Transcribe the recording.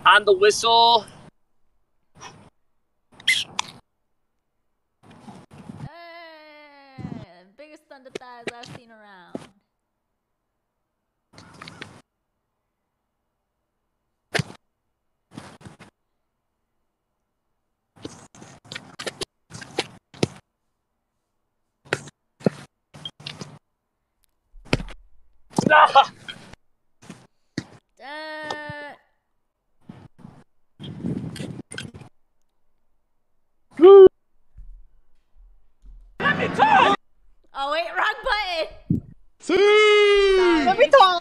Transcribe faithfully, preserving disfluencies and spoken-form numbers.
On the whistle. Hey, biggest thunder thighs I've seen around. Ah! Uh, Let me talk! oh wait, wrong button. See? Sorry. Let me talk.